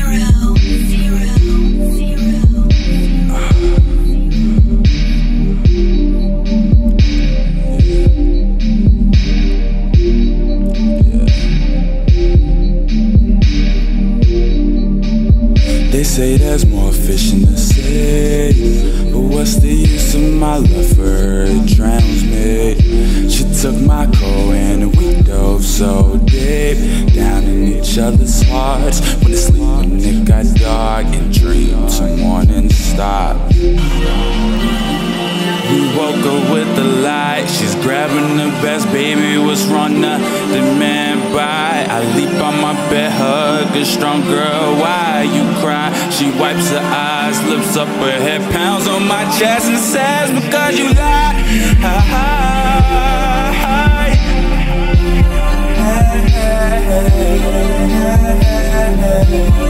They say there's more fish in the sea, but what's the use of my love for her? It drowns me. She took my coat and we dove so deep down in each other's hearts. When it's sleep, when it got dark and dreams till morning stop. We woke up with the light. She's grabbing the best, baby. What's wrong? Nothing, man. Bye. I leap on my bed, hug a strong girl. Why you cry? She wipes her eyes, lifts up her head, pounds on my chest and says, because you lie. Hi.